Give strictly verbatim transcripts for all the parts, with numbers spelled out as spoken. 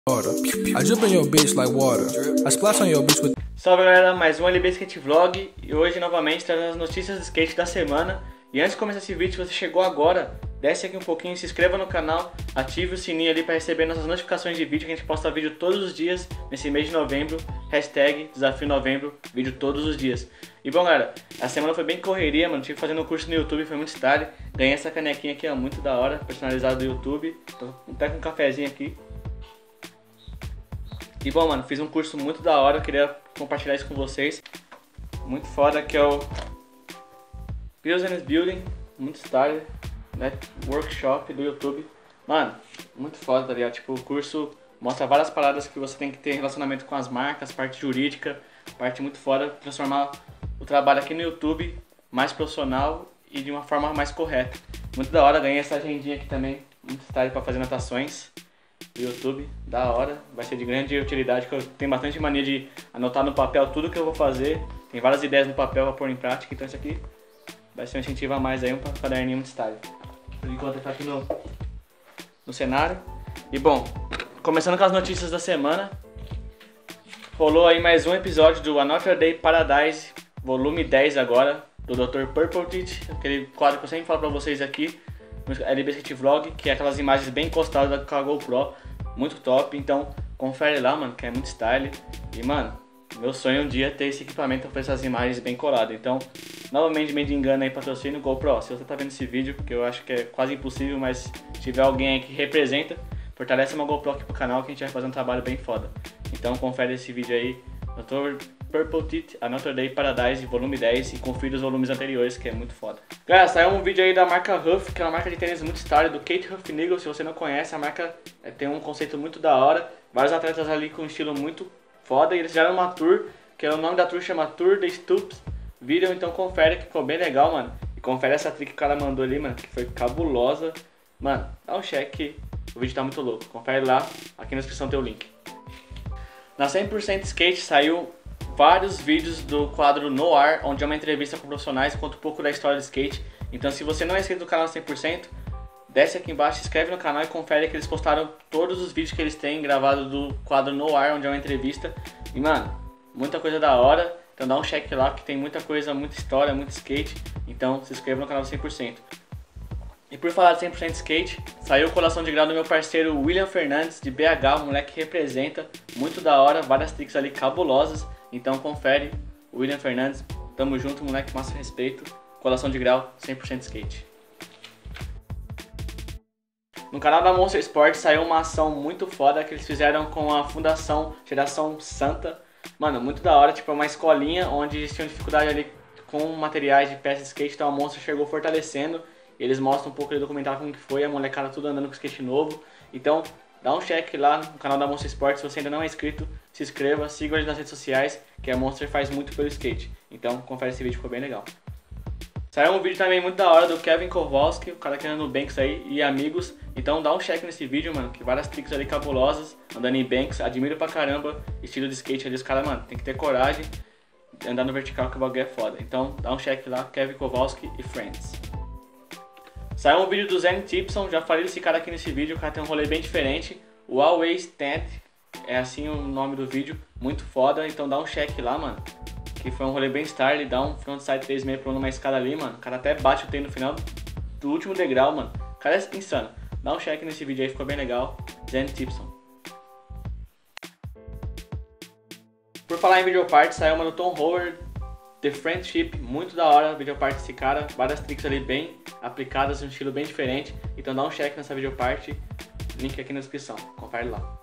Water. I jump in your bitch like water. I splash on your bitch with... Salve galera, mais um L B Skate Vlog e hoje novamente trazendo as notícias do skate da semana. E antes de começar esse vídeo, se você chegou agora, desce aqui um pouquinho, se inscreva no canal, ative o sininho ali para receber nossas notificações de vídeo, que a gente posta vídeo todos os dias nesse mês de novembro. Hashtag Desafio Novembro, vídeo todos os dias. E bom galera, a semana foi bem correria, mano, tive fazendo um curso no YouTube, foi muito style. Ganhei essa canequinha aqui, ó, muito da hora, personalizada do YouTube. Tô até com um cafezinho aqui. E bom, mano, fiz um curso muito da hora, eu queria compartilhar isso com vocês. Muito foda, que é o Business Building, muito style, né? Workshop do YouTube. Mano, muito foda, tá ligado? Tipo, o curso mostra várias paradas que você tem que ter relacionamento com as marcas, parte jurídica, parte muito foda, transformar o trabalho aqui no YouTube mais profissional e de uma forma mais correta. Muito da hora, ganhei essa agendinha aqui também, muito style pra fazer anotações do YouTube, da hora, vai ser de grande utilidade, que eu tenho bastante mania de anotar no papel tudo que eu vou fazer, tem várias ideias no papel pra pôr em prática, então isso aqui vai ser um incentivo a mais aí, um caderninho muito style. Por enquanto ele tá aqui no, no cenário. E bom, começando com as notícias da semana, rolou aí mais um episódio do Another Day Paradise, volume dez agora, do doutor Purple Teeth, aquele quadro que eu sempre falo pra vocês aqui, no L B Skate Vlog, que é aquelas imagens bem encostadas com a GoPro, muito top, então confere lá, mano, que é muito style. E mano, meu sonho é um dia ter esse equipamento para fazer essas imagens bem coladas. Então, novamente, meio de engano aí, patrocínio GoPro, se você tá vendo esse vídeo, que eu acho que é quase impossível, mas se tiver alguém aí que representa, fortalece uma GoPro aqui pro canal, que a gente vai fazer um trabalho bem foda. Então confere esse vídeo aí, doutor Purple Teeth, Another Day Paradise, volume dez, e confira os volumes anteriores, que é muito foda. Galera, saiu um vídeo aí da marca Huff, que é uma marca de tênis muito style, do Kate Huff Nigel. Se você não conhece, a marca é, tem um conceito muito da hora, vários atletas ali com um estilo muito foda, e eles fizeram uma tour, que é o nome da tour chama Tour the Stoops. Viram, então confere, que ficou bem legal, mano. E confere essa trick que o cara mandou ali, mano, que foi cabulosa. Mano, dá um check que o vídeo tá muito louco. Confere lá, aqui na descrição tem o link. Na cem por cento Skate saiu vários vídeos do quadro No Ar, onde é uma entrevista com profissionais, conta um pouco da história do skate. Então se você não é inscrito no canal cem por cento, desce aqui embaixo, se inscreve no canal e confere que eles postaram todos os vídeos que eles têm gravado do quadro No Ar, onde é uma entrevista. E mano, muita coisa da hora, então dá um check lá que tem muita coisa, muita história, muito skate. Então se inscreva no canal cem por cento. E por falar de cem por cento Skate, saiu o colação de grau do meu parceiro William Fernandes, de B H, o moleque que representa, muito da hora, várias tricks ali cabulosas. Então confere, William Fernandes, tamo junto, moleque, massa respeito, colação de grau cem por cento Skate. No canal da Monster Sport saiu uma ação muito foda que eles fizeram com a Fundação Geração Santa. Mano, muito da hora, tipo, é uma escolinha onde eles tinham dificuldade ali com materiais de peça de skate, então a Monster chegou fortalecendo. Eles mostram um pouco do documentário como que foi, a molecada tudo andando com skate novo. Então, dá um check lá no canal da Monster Sport, se você ainda não é inscrito, se inscreva, siga eles nas redes sociais, que a Monster faz muito pelo skate. Então, confere esse vídeo, ficou bem legal. Saiu um vídeo também muito da hora do Kevin Kowalski, o cara que anda no Banks aí, e amigos. Então dá um check nesse vídeo, mano, que várias tricks ali cabulosas, andando em Banks, admiro pra caramba, estilo de skate ali, os caras, mano, tem que ter coragem, andar no vertical que o bagulho é foda. Então dá um check lá, Kevin Kowalski e Friends. Saiu um vídeo do Zen Tipson, já falei desse cara aqui nesse vídeo, o cara tem um rolê bem diferente. O Always Stand, é assim o nome do vídeo, muito foda, então dá um check lá, mano. Que foi um rolê bem style, dá um frontside três meio pro numa escada ali, mano. O cara até bate o T no final do último degrau, mano. O cara é insano. Dá um check nesse vídeo aí, ficou bem legal. Zen Tipson. Por falar em videopart, saiu uma do Tom Howard, The Friendship, muito da hora a videopart desse cara. Várias tricks ali bem aplicadas, um estilo bem diferente. Então dá um check nessa videopart, link aqui na descrição, confere lá.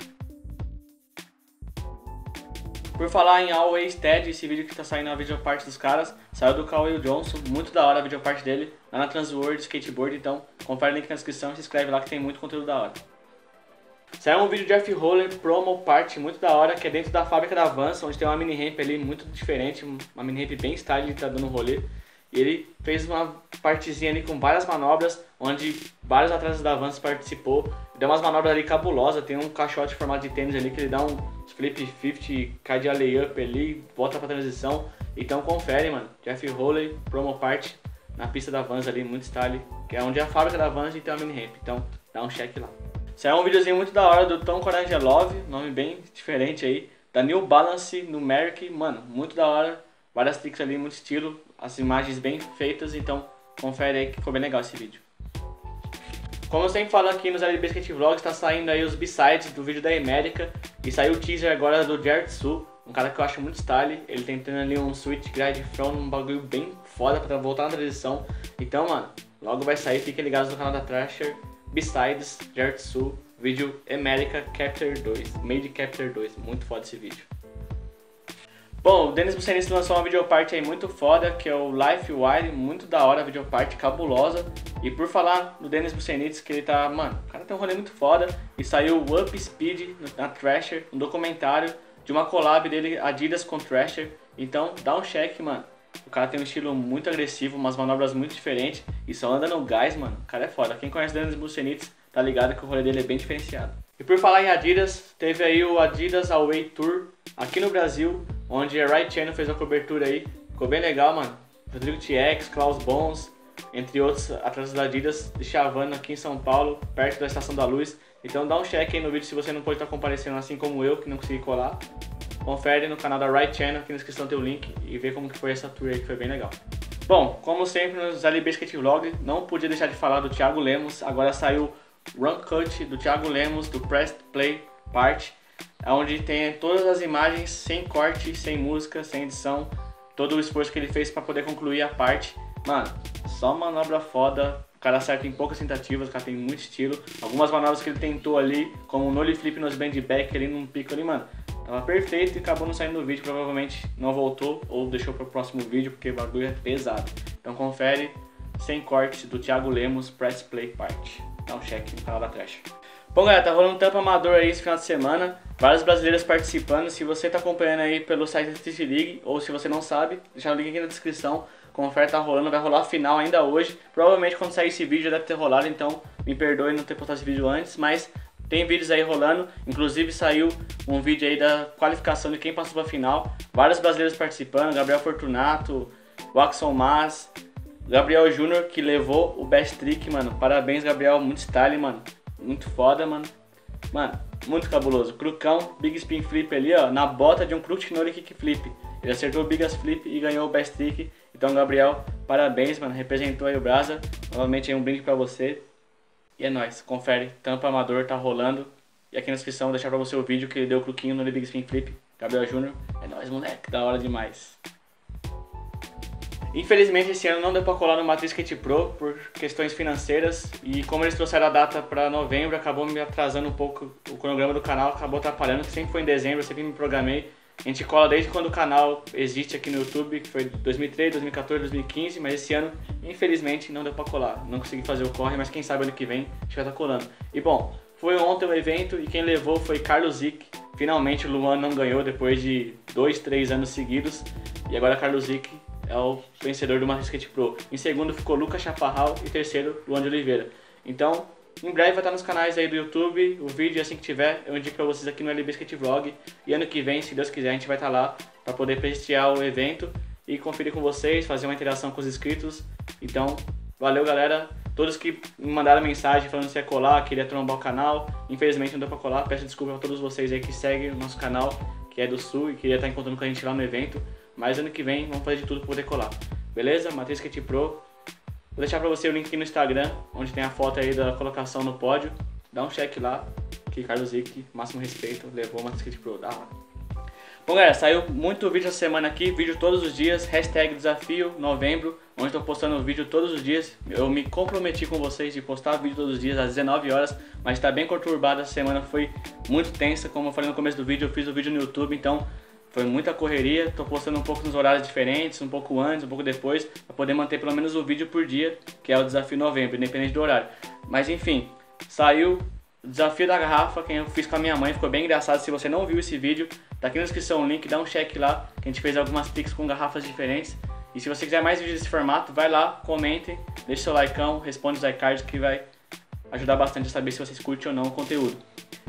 Por falar em Always Ted, esse vídeo que tá saindo na videopart dos caras, saiu do Kawhi Johnson, muito da hora a videopart dele, lá na Transworld Skateboard, então confere o link na descrição e se inscreve lá que tem muito conteúdo da hora. Saiu um vídeo de Jeff Roller Promo Part, muito da hora, que é dentro da fábrica da Vans, onde tem uma mini ramp ali muito diferente, uma mini ramp bem style, ele tá dando um rolê. E ele fez uma partezinha ali com várias manobras, onde vários atletas da Vans participou. Deu umas manobras ali cabulosas, tem um caixote em formato de tênis ali que ele dá um flip cinquenta, cai de layup ali, volta pra transição. Então confere, mano, Jeff Roller Promo Part na pista da Vans ali, muito style, que é onde é a fábrica da Vans e tem uma mini ramp, então dá um check lá. Saiu um videozinho muito da hora do Tom Corangelov, nome bem diferente aí, da New Balance Numeric, mano, muito da hora, várias tricks ali, muito estilo, as imagens bem feitas, então confere aí que ficou bem legal esse vídeo. Como eu sempre falo aqui nos L B Skate Vlogs, tá saindo aí os B-sides do vídeo da América, e saiu o teaser agora do Jared Su, um cara que eu acho muito style, ele tentando ali um switch grade front, um bagulho bem foda pra voltar na transição, então mano, logo vai sair, fiquem ligados no canal da Thrasher. Besides, Jared Su, vídeo America Capture dois, Made Capture dois, muito foda esse vídeo. Bom, o Denis Busenitz lançou uma videoparte aí muito foda, que é o Life Wire, muito da hora, a videoparte cabulosa. E por falar do Denis Busenitz, que ele tá, mano, o cara tem um rolê muito foda, e saiu o Up Speed na Thrasher, um documentário de uma collab dele, Adidas com Thrasher, então dá um check, mano. O cara tem um estilo muito agressivo, umas manobras muito diferentes e só anda no gás, mano. O cara é foda. Quem conhece o Denis Busenitz tá ligado que o rolê dele é bem diferenciado. E por falar em Adidas, teve aí o Adidas Away Tour aqui no Brasil, onde a Right Channel fez uma cobertura aí. Ficou bem legal, mano. Rodrigo T X, Klaus Bons, entre outros atletas da Adidas, de Chavano aqui em São Paulo, perto da Estação da Luz. Então dá um check aí no vídeo se você não pode estar comparecendo assim como eu, que não consegui colar. Confere no canal da Right Channel, aqui na descrição tem o link e vê como que foi essa tour aí, que foi bem legal. Bom, como sempre nos L B Skate Vlog, não podia deixar de falar do Thiago Lemos. Agora saiu Run Cut do Thiago Lemos, do Press Play Part, onde tem todas as imagens sem corte, sem música, sem edição, todo o esforço que ele fez para poder concluir a parte. Mano, só manobra foda, o cara acerta em poucas tentativas, o cara tem muito estilo. Algumas manobras que ele tentou ali, como o nollie flip nos bend back ali num pico ali, mano, tava perfeito e acabou não saindo no vídeo, provavelmente não voltou ou deixou para o próximo vídeo porque o bagulho é pesado. Então confere, sem corte, do Thiago Lemos, Press Play Part. Dá um check no canal da Trash. Bom galera, tá rolando um tampa amador aí esse final de semana, vários brasileiros participando. Se você tá acompanhando aí pelo site da Street League ou se você não sabe, deixa o link aqui na descrição. Confere, tá rolando, vai rolar a final ainda hoje. Provavelmente quando sair esse vídeo já deve ter rolado, então me perdoe não ter postado esse vídeo antes, mas tem vídeos aí rolando, inclusive saiu um vídeo aí da qualificação de quem passou pra final. Vários brasileiros participando, Gabriel Fortunato, Waxon Mas, Gabriel Júnior que levou o best trick, mano. Parabéns, Gabriel, muito style, mano. Muito foda, mano. Mano, muito cabuloso. Crucão, Big Spin Flip ali, ó, na bota de um Crooked Nollie Kick Flip. Ele acertou o Biggest Flip e ganhou o best trick. Então, Gabriel, parabéns, mano. Representou aí o Brasa. Novamente aí um brinde pra você. E é nóis, confere, tampa amador tá rolando. E aqui na descrição vou deixar pra você o vídeo que ele deu o cruquinho no Big Spin Flip, Gabriel Júnior. É nóis, moleque, da hora demais. Infelizmente esse ano não deu pra colar no Matrix Skate Pro por questões financeiras. E como eles trouxeram a data pra novembro, acabou me atrasando um pouco o cronograma do canal, acabou atrapalhando, que sempre foi em dezembro, eu sempre me programei. A gente cola desde quando o canal existe aqui no YouTube, que foi dois mil e treze, dois mil e quatorze, dois mil e quinze, mas esse ano, infelizmente, não deu pra colar. Não consegui fazer o corre, mas quem sabe ano que vem a gente vai estar colando. E bom, foi ontem o evento e quem levou foi Carlos Zick. Finalmente o Luan não ganhou depois de dois, três anos seguidos. E agora Carlos Zick é o vencedor do Matrix Skate Pro. Em segundo ficou Lucas Chaparral e terceiro Luan de Oliveira. Então, em breve vai estar nos canais aí do YouTube, o vídeo assim que tiver, eu indico pra vocês aqui no L B Skate Vlog. E ano que vem, se Deus quiser, a gente vai estar lá pra poder prestigiar o evento e conferir com vocês, fazer uma interação com os inscritos. Então, valeu galera, todos que me mandaram mensagem falando se ia colar, queria trombar o canal. Infelizmente não deu pra colar, peço desculpa a todos vocês aí que seguem o nosso canal, que é do Sul e queria estar encontrando com a gente lá no evento. Mas ano que vem vamos fazer de tudo pra poder colar, beleza? Matrix Skate Pro. Vou deixar pra você o link aqui no Instagram, onde tem a foto aí da colocação no pódio. Dá um check lá, que Carlos Zick, máximo respeito, levou uma Skate Pro, da hora. Bom galera, saiu muito vídeo essa semana aqui, vídeo todos os dias, hashtag desafio novembro, onde estou postando vídeo todos os dias. Eu me comprometi com vocês de postar vídeo todos os dias às dezenove horas, mas está bem conturbada, essa semana foi muito tensa, como eu falei no começo do vídeo, eu fiz o vídeo no YouTube, então foi muita correria, tô postando um pouco nos horários diferentes, um pouco antes, um pouco depois, para poder manter pelo menos o vídeo por dia, que é o desafio novembro, independente do horário. Mas enfim, saiu o desafio da garrafa, que eu fiz com a minha mãe, ficou bem engraçado. Se você não viu esse vídeo, tá aqui na descrição o link, dá um check lá, que a gente fez algumas tricks com garrafas diferentes. E se você quiser mais vídeos desse formato, vai lá, comente, deixa seu likeão, responde os iCards que vai ajudar bastante a saber se vocês curtem ou não o conteúdo.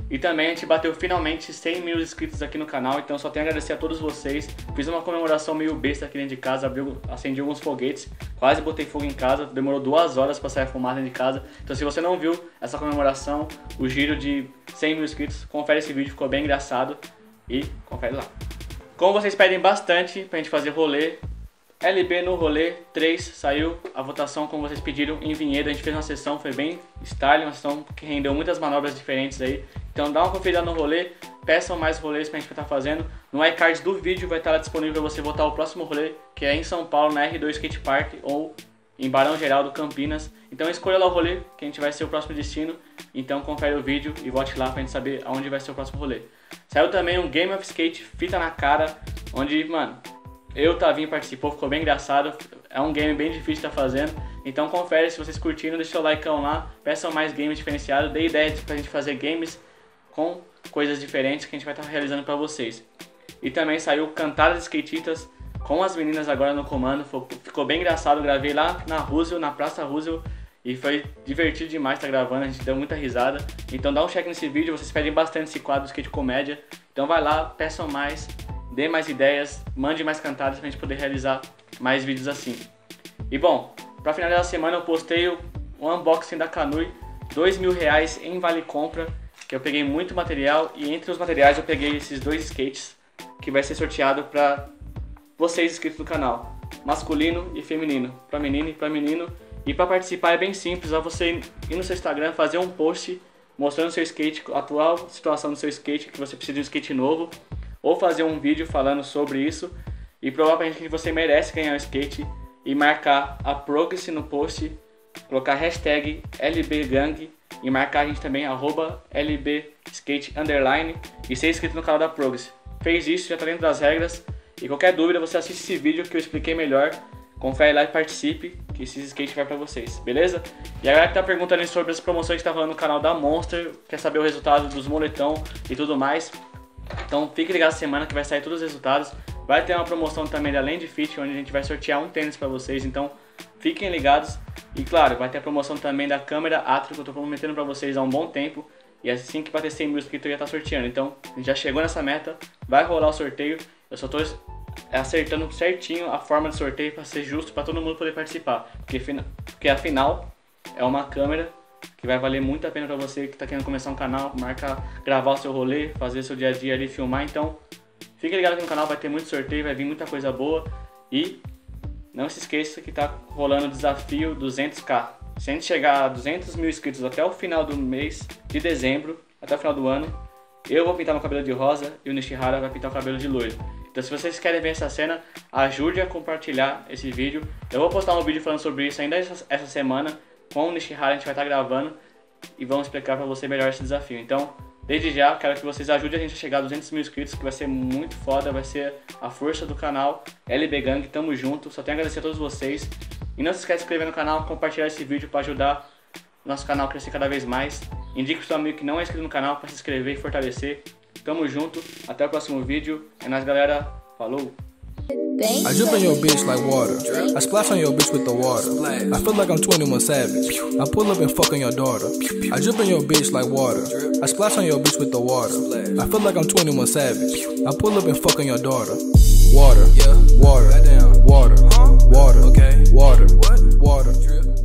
E também a gente bateu finalmente cem mil inscritos aqui no canal, então só tenho a agradecer a todos vocês. Fiz uma comemoração meio besta aqui dentro de casa, abriu, acendi alguns foguetes, quase botei fogo em casa, demorou duas horas para sair a fumaça dentro de casa. Então se você não viu essa comemoração, o giro de cem mil inscritos, confere esse vídeo, ficou bem engraçado e confere lá. Como vocês pedem bastante pra gente fazer rolê, L B no rolê três, saiu a votação como vocês pediram em Vinhedo. A gente fez uma sessão, foi bem style, uma sessão que rendeu muitas manobras diferentes aí. Então dá uma conferida no rolê, peçam mais rolês pra gente estar fazendo. No iCard do vídeo vai estar lá disponível para você votar o próximo rolê, que é em São Paulo, na R dois Skate Park ou em Barão Geraldo, Campinas. Então escolha lá o rolê, que a gente vai ser o próximo destino. Então confere o vídeo e vote lá pra gente saber aonde vai ser o próximo rolê. Saiu também um Game of Skate, fita na cara, onde, mano, eu, Tavinho, participou, ficou bem engraçado. É um game bem difícil de estar fazendo. Então confere, se vocês curtiram, deixa o likeão lá. Peçam mais games diferenciados. Dê ideias pra gente fazer games com coisas diferentes que a gente vai estar realizando pra vocês. E também saiu Cantadas Skatistas com as meninas agora no comando. Ficou bem engraçado, gravei lá na Roosevelt, na Praça Roosevelt. E foi divertido demais estar gravando, a gente deu muita risada. Então dá um check nesse vídeo, vocês pedem bastante esse quadro skate comédia. Então vai lá, peçam mais. Dê mais ideias, mande mais cantadas pra gente poder realizar mais vídeos assim. E bom, pra finalizar a semana eu postei o unboxing da Kanui, dois mil reais em vale compra, que eu peguei muito material e entre os materiais eu peguei esses dois skates, que vai ser sorteado pra vocês inscritos no canal, masculino e feminino, pra menino e pra menino. E pra participar é bem simples, é você ir no seu Instagram, fazer um post mostrando o seu skate, a atual situação do seu skate, que você precisa de um skate novo, ou fazer um vídeo falando sobre isso e provar pra gente que você merece ganhar um skate e marcar a Progress no post, colocar hashtag L B Gang e marcar a gente também, arroba L B Skate underline e ser inscrito no canal da Progress. Fez isso, já tá dentro das regras e qualquer dúvida você assiste esse vídeo que eu expliquei melhor, confere lá e participe que esse skate vai pra vocês, beleza? E a galera que tá perguntando sobre as promoções que tá rolando no canal da Monster, quer saber o resultado dos moletão e tudo mais. Então fique ligado essa semana que vai sair todos os resultados. Vai ter uma promoção também da Land Fit, onde a gente vai sortear um tênis pra vocês. Então fiquem ligados. E claro, vai ter a promoção também da câmera Atro, que eu tô prometendo pra vocês há um bom tempo. E assim que bater cem mil inscritos eu já tá sorteando. Então a gente já chegou nessa meta, vai rolar o sorteio. Eu só tô acertando certinho a forma de sorteio pra ser justo, pra todo mundo poder participar. Porque, porque afinal é uma câmera que vai valer muito a pena pra você que tá querendo começar um canal, marcar, gravar o seu rolê, fazer seu dia a dia ali, filmar. Então, fique ligado aqui no canal, vai ter muito sorteio, vai vir muita coisa boa. E não se esqueça que tá rolando o desafio duzentos k. Se a gente chegar a duzentos mil inscritos até o final do mês de dezembro, até o final do ano, eu vou pintar meu cabelo de rosa e o Nishihara vai pintar o cabelo de loiro. Então se vocês querem ver essa cena, ajude a compartilhar esse vídeo. Eu vou postar um vídeo falando sobre isso ainda essa, essa semana. Com o Nishihara a gente vai estar gravando e vamos explicar pra você melhor esse desafio. Então, desde já, quero que vocês ajudem a gente a chegar a duzentos mil inscritos, que vai ser muito foda, vai ser a força do canal L B Gang, tamo junto, só tenho a agradecer a todos vocês. E não se esqueça de se inscrever no canal, compartilhar esse vídeo pra ajudar o nosso canal a crescer cada vez mais. Indique pro seu amigo que não é inscrito no canal pra se inscrever e fortalecer. Tamo junto, até o próximo vídeo. É nóis, galera, falou! I jump on your bitch like water. I splash on your bitch with the water. I feel like I'm twenty-one Savage. I pull up and fuck on your daughter. I jump on your bitch like water. I splash on your bitch with the water. I feel like I'm twenty-one Savage. I pull up and fuck on your daughter. Water, water, water, water, water, water.